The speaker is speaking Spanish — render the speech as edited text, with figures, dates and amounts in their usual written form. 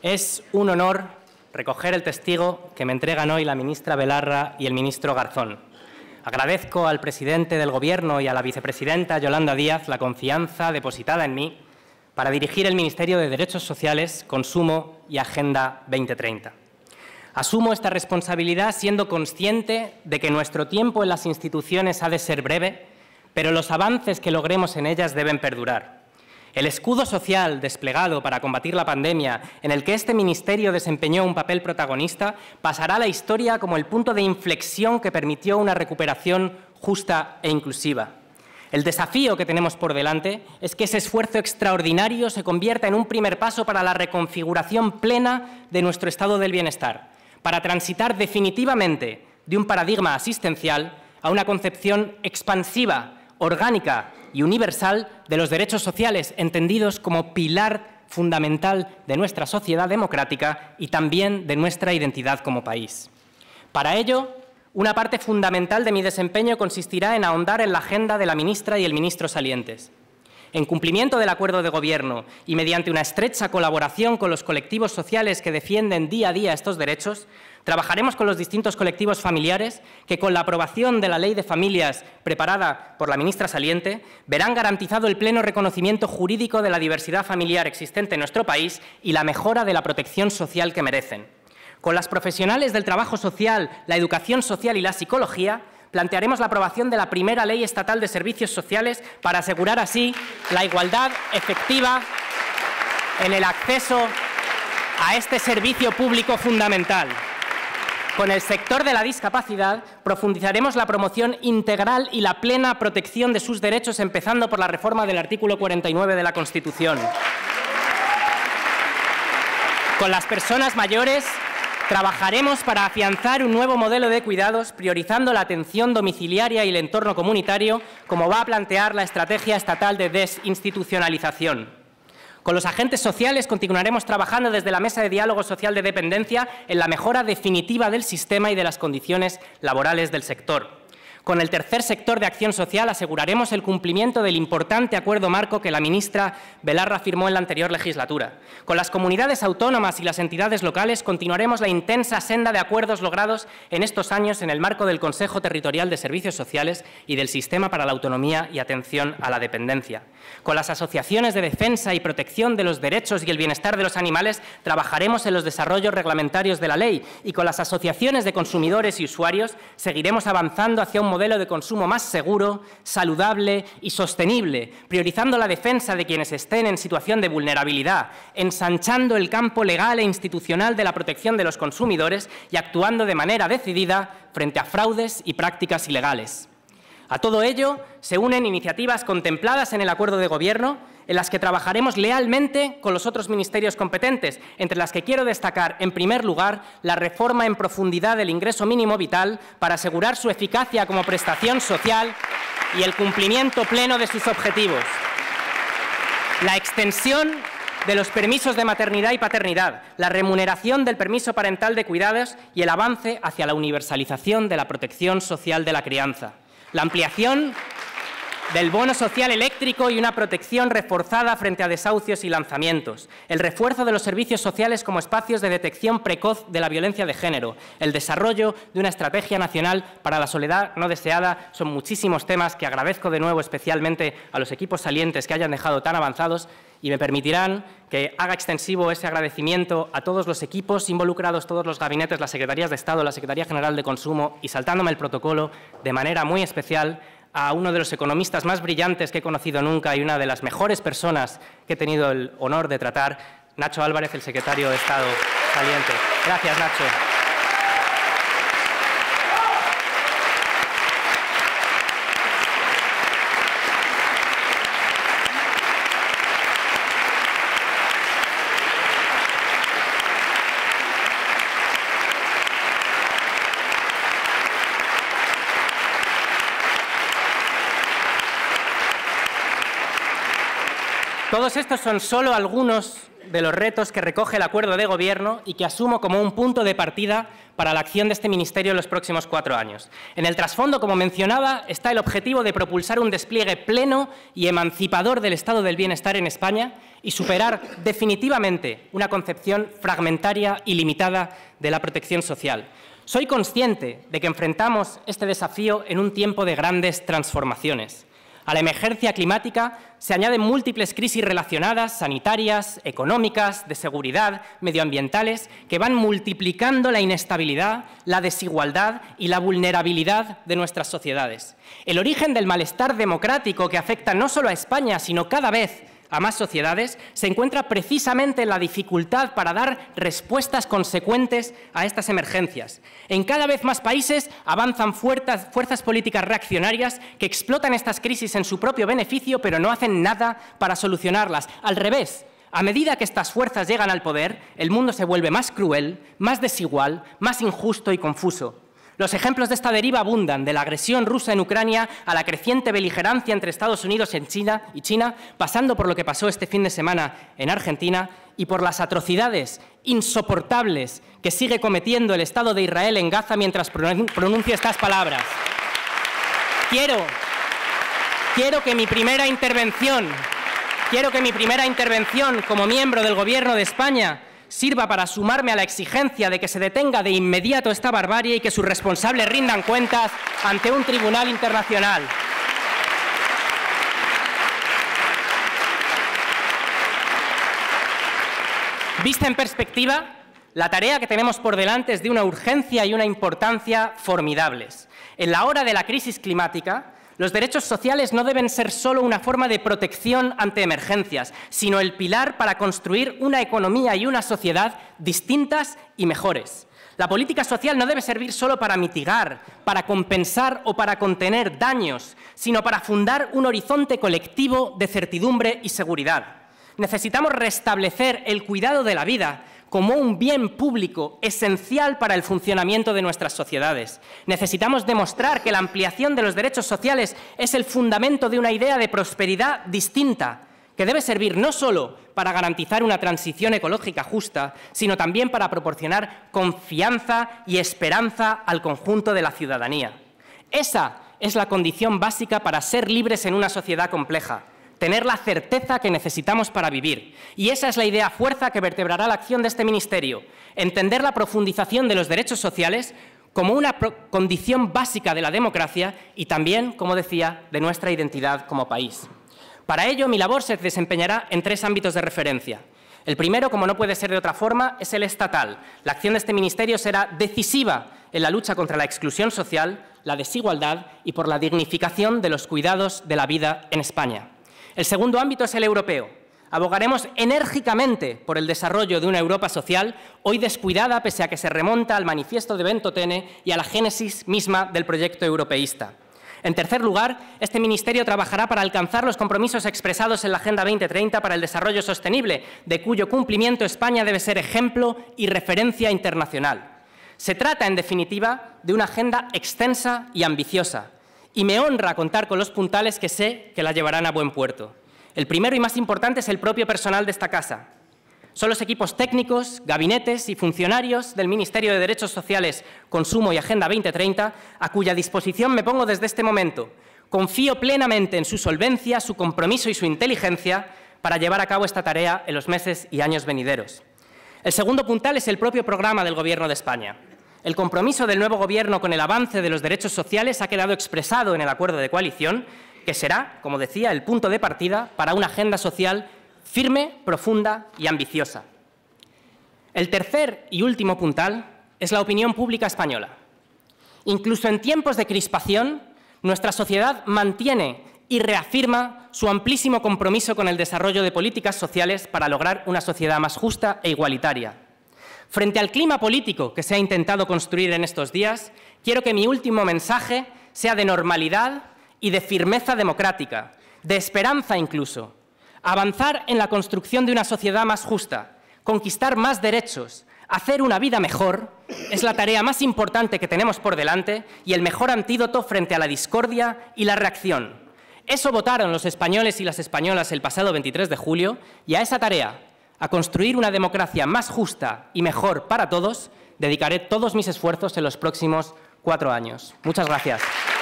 Es un honor recoger el testigo que me entregan hoy la ministra Belarra y el ministro Garzón. Agradezco al presidente del Gobierno y a la vicepresidenta Yolanda Díaz la confianza depositada en mí para dirigir el Ministerio de Derechos Sociales, Consumo y Agenda 2030. Asumo esta responsabilidad siendo consciente de que nuestro tiempo en las instituciones ha de ser breve, pero los avances que logremos en ellas deben perdurar. El escudo social desplegado para combatir la pandemia, en el que este ministerio desempeñó un papel protagonista, pasará a la historia como el punto de inflexión que permitió una recuperación justa e inclusiva. El desafío que tenemos por delante es que ese esfuerzo extraordinario se convierta en un primer paso para la reconfiguración plena de nuestro estado del bienestar, para transitar definitivamente de un paradigma asistencial a una concepción expansiva, orgánica y universal de los derechos sociales, entendidos como pilar fundamental de nuestra sociedad democrática y también de nuestra identidad como país. Para ello, una parte fundamental de mi desempeño consistirá en ahondar en la agenda de la ministra y el ministro salientes. En cumplimiento del acuerdo de Gobierno y mediante una estrecha colaboración con los colectivos sociales que defienden día a día estos derechos, trabajaremos con los distintos colectivos familiares que, con la aprobación de la Ley de Familias preparada por la ministra saliente, verán garantizado el pleno reconocimiento jurídico de la diversidad familiar existente en nuestro país y la mejora de la protección social que merecen. Con las profesionales del trabajo social, la educación social y la psicología, plantearemos la aprobación de la primera Ley Estatal de Servicios Sociales para asegurar así la igualdad efectiva en el acceso a este servicio público fundamental. Con el sector de la discapacidad profundizaremos la promoción integral y la plena protección de sus derechos, empezando por la reforma del artículo 49 de la Constitución. Con las personas mayores trabajaremos para afianzar un nuevo modelo de cuidados, priorizando la atención domiciliaria y el entorno comunitario, como va a plantear la Estrategia Estatal de Desinstitucionalización. Con los agentes sociales continuaremos trabajando desde la Mesa de Diálogo Social de Dependencia en la mejora definitiva del sistema y de las condiciones laborales del sector. Con el tercer sector de acción social aseguraremos el cumplimiento del importante acuerdo marco que la ministra Belarra firmó en la anterior legislatura. Con las comunidades autónomas y las entidades locales continuaremos la intensa senda de acuerdos logrados en estos años en el marco del Consejo Territorial de Servicios Sociales y del Sistema para la Autonomía y Atención a la Dependencia. Con las asociaciones de defensa y protección de los derechos y el bienestar de los animales trabajaremos en los desarrollos reglamentarios de la ley, y con las asociaciones de consumidores y usuarios seguiremos avanzando hacia un modelo de consumo más seguro, saludable y sostenible, priorizando la defensa de quienes estén en situación de vulnerabilidad, ensanchando el campo legal e institucional de la protección de los consumidores y actuando de manera decidida frente a fraudes y prácticas ilegales. A todo ello se unen iniciativas contempladas en el acuerdo de Gobierno, en las que trabajaremos lealmente con los otros ministerios competentes, entre las que quiero destacar, en primer lugar, la reforma en profundidad del ingreso mínimo vital para asegurar su eficacia como prestación social y el cumplimiento pleno de sus objetivos. La extensión de los permisos de maternidad y paternidad, la remuneración del permiso parental de cuidados y el avance hacia la universalización de la protección social de la crianza. La ampliación del bono social eléctrico y una protección reforzada frente a desahucios y lanzamientos, el refuerzo de los servicios sociales como espacios de detección precoz de la violencia de género, el desarrollo de una estrategia nacional para la soledad no deseada. Son muchísimos temas que agradezco de nuevo especialmente a los equipos salientes que hayan dejado tan avanzados, y me permitirán que haga extensivo ese agradecimiento a todos los equipos involucrados, todos los gabinetes, las secretarías de Estado, la Secretaría General de Consumo, y saltándome el protocolo de manera muy especial a uno de los economistas más brillantes que he conocido nunca y una de las mejores personas que he tenido el honor de tratar, Nacho Álvarez, el secretario de Estado saliente. Gracias, Nacho. Todos estos son solo algunos de los retos que recoge el acuerdo de gobierno y que asumo como un punto de partida para la acción de este Ministerio en los próximos 4 años. En el trasfondo, como mencionaba, está el objetivo de propulsar un despliegue pleno y emancipador del estado del bienestar en España y superar definitivamente una concepción fragmentaria y limitada de la protección social. Soy consciente de que enfrentamos este desafío en un tiempo de grandes transformaciones. A la emergencia climática se añaden múltiples crisis relacionadas, sanitarias, económicas, de seguridad, medioambientales, que van multiplicando la inestabilidad, la desigualdad y la vulnerabilidad de nuestras sociedades. El origen del malestar democrático que afecta no solo a España, sino cada vez a más sociedades, se encuentra precisamente en la dificultad para dar respuestas consecuentes a estas emergencias. En cada vez más países avanzan fuerzas políticas reaccionarias que explotan estas crisis en su propio beneficio, pero no hacen nada para solucionarlas. Al revés, a medida que estas fuerzas llegan al poder, el mundo se vuelve más cruel, más desigual, más injusto y confuso. Los ejemplos de esta deriva abundan, de la agresión rusa en Ucrania a la creciente beligerancia entre Estados Unidos y China, pasando por lo que pasó este fin de semana en Argentina y por las atrocidades insoportables que sigue cometiendo el Estado de Israel en Gaza mientras pronuncia estas palabras. Quiero que mi primera intervención como miembro del Gobierno de España sirva para sumarme a la exigencia de que se detenga de inmediato esta barbarie y que sus responsables rindan cuentas ante un tribunal internacional. Vista en perspectiva, la tarea que tenemos por delante es de una urgencia y una importancia formidables. En la hora de la crisis climática, los derechos sociales no deben ser solo una forma de protección ante emergencias, sino el pilar para construir una economía y una sociedad distintas y mejores. La política social no debe servir solo para mitigar, para compensar o para contener daños, sino para fundar un horizonte colectivo de certidumbre y seguridad. Necesitamos restablecer el cuidado de la vida como un bien público esencial para el funcionamiento de nuestras sociedades. Necesitamos demostrar que la ampliación de los derechos sociales es el fundamento de una idea de prosperidad distinta, que debe servir no solo para garantizar una transición ecológica justa, sino también para proporcionar confianza y esperanza al conjunto de la ciudadanía. Esa es la condición básica para ser libres en una sociedad compleja. Tener la certeza que necesitamos para vivir. Y esa es la idea fuerza que vertebrará la acción de este Ministerio. Entender la profundización de los derechos sociales como una condición básica de la democracia y también, como decía, de nuestra identidad como país. Para ello, mi labor se desempeñará en 3 ámbitos de referencia. El primero, como no puede ser de otra forma, es el estatal. La acción de este Ministerio será decisiva en la lucha contra la exclusión social, la desigualdad y por la dignificación de los cuidados de la vida en España. El segundo ámbito es el europeo. Abogaremos enérgicamente por el desarrollo de una Europa social, hoy descuidada pese a que se remonta al manifiesto de Ventotene y a la génesis misma del proyecto europeísta. En tercer lugar, este Ministerio trabajará para alcanzar los compromisos expresados en la Agenda 2030 para el Desarrollo Sostenible, de cuyo cumplimiento España debe ser ejemplo y referencia internacional. Se trata, en definitiva, de una agenda extensa y ambiciosa, y me honra contar con los puntales que sé que la llevarán a buen puerto. El primero y más importante es el propio personal de esta casa. Son los equipos técnicos, gabinetes y funcionarios del Ministerio de Derechos Sociales, Consumo y Agenda 2030, a cuya disposición me pongo desde este momento. Confío plenamente en su solvencia, su compromiso y su inteligencia para llevar a cabo esta tarea en los meses y años venideros. El segundo puntal es el propio programa del Gobierno de España. El compromiso del nuevo Gobierno con el avance de los derechos sociales ha quedado expresado en el acuerdo de coalición, que será, como decía, el punto de partida para una agenda social firme, profunda y ambiciosa. El tercer y último puntal es la opinión pública española. Incluso en tiempos de crispación, nuestra sociedad mantiene y reafirma su amplísimo compromiso con el desarrollo de políticas sociales para lograr una sociedad más justa e igualitaria. Frente al clima político que se ha intentado construir en estos días, quiero que mi último mensaje sea de normalidad y de firmeza democrática, de esperanza incluso. Avanzar en la construcción de una sociedad más justa, conquistar más derechos, hacer una vida mejor, es la tarea más importante que tenemos por delante y el mejor antídoto frente a la discordia y la reacción. Eso votaron los españoles y las españolas el pasado 23 de julio y a esa tarea, A construir una democracia más justa y mejor para todos, dedicaré todos mis esfuerzos en los próximos 4 años. Muchas gracias.